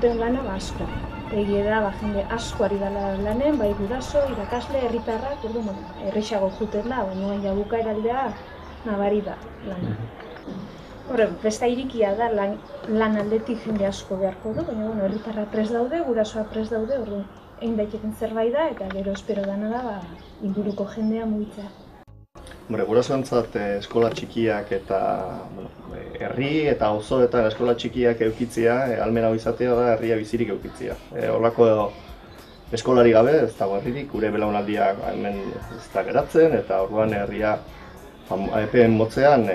duten lana asko. Egia da, jende asko ari dela lanen, bai guraso, irakasle, herritarrak, errexago jutela, baina jabuka eraldea nabari da lana. Horren, festa irikia da, lan aldetik jende asko beharko du, baina herritarra prest daude, gurasoa prest daude, orduan egin daiteken zerbait da, eta gero espero dana da inguruko jendea mugitzea. Gurasoentzat eskola txikiak eta herri eta auzoetan eskola txikiak edukitzea, ahalmen hau izatea da herria bizirik edukitzea. Horrelako eskolari gabe ez dago herririk, gure belaunaldiak hemen ez da geratzen, eta orduan herria epeen motzean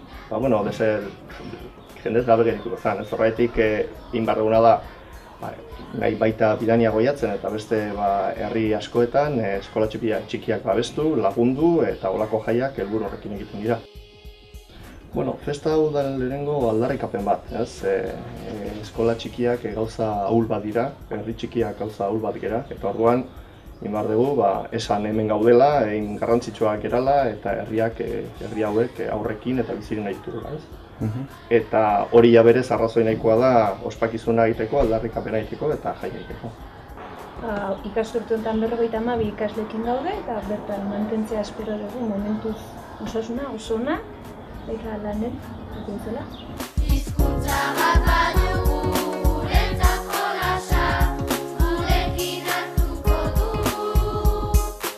jendez gabe gerituko zen. Horregatik egin behar duguna da nahi baita bidania goiatzen eta beste herri askoetan eskola txikiak babestu, lagundu eta olako jaiak helburu horrekin egiten dira. Festa hau da lehenengo aldarrikapen bat, eskola txikiak gauza ahul bat dira, herri txikiak gauza ahul bat gera, eta orduan egin behar dugu esan hemen gaudela, egin garrantzitsuak gerala eta herri hauek aurrekin eta biziren nahi ditugula. Eta hori berez arrazoi nahikoa da ospakizuna egiteko, aldarrikapena egiteko eta jaia egiteko. Ikasturte honetan 52 ikasleekin gaude eta bertan mantentzea espero dugu momentuz osasuna, oso ona, eta lanen ekintzela. Hizkuntza bat badugu guretzako lasa, gurekin hartuko du.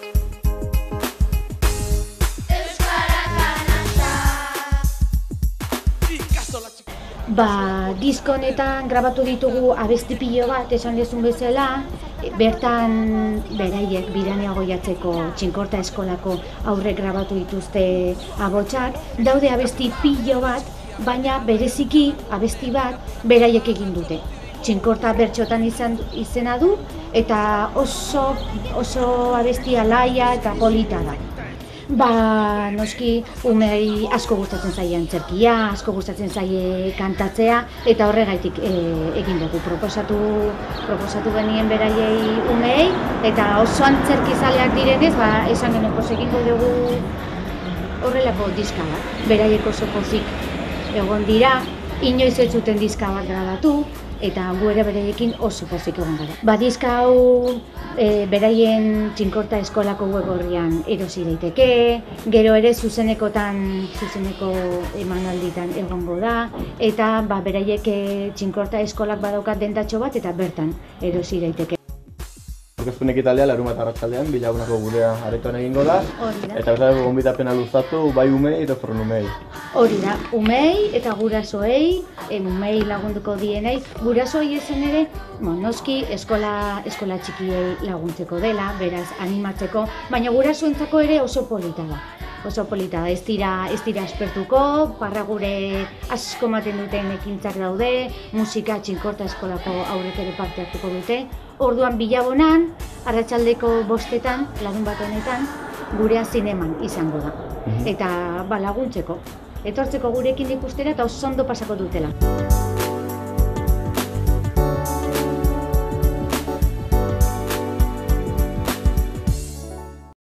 Euskarak anasa. Disko honetan grabatu ditugu abesti pilo bat, esan dezun bezala, bertan beraiek bidania goiatzeko Txinkorta eskolako aurrek grabatu dituzte abotsak. Daude abesti pilo bat, baina bereziki abesti bat beraiek egin dute. Txinkorta bertxotan izena du eta oso abesti alaia eta polita da. Noski umei asko gustatzen zaie antzerkia, asko gustatzen zaie kantatzea eta horregaitik egin dugu. Proposatu genien beraiei umei eta oso antzerkizaleak direnez, esan genuen egingo dugu horrelako diska bat. Beraiek oso pozik egon dira, inoiz ez zuten diska bat grabatu eta gu ere beraiekin oso pozik egon gara. Diska hau beraien Txinkorta eskolako web orrian erosi daiteke, gero ere zuzeneko emanalditan egongo da, eta beraiek Txinkorta eskolak badaukat dendatxo bat eta bertan erosi daiteke. Aurkezpen ekitaldea larunbat arratsaldean Bilagunako gurea aretoan egingo da. Eta bezala gonbidapena luzatu bai umei eta fronumei. Hori da, umei eta gurasoei, umei lagunduko dienei, gurasoei ezen ere, noski eskola txikiei laguntzeko dela, beraz animatzeko, baina gurasoentzako ere oso polita da. Oso polita da, ez dira aspertuko, parragure asko ematen duten ekintzak daude, musika Txinkorta eskolako aurrek ere parte hartuko dute. Orduan Bilabonan, arratsaldeko 5etan, larunbat honetan, gurea zineman izango da. Eta laguntzeko, etortzeko gurekin ikustera eta oso ondo pasako dutela.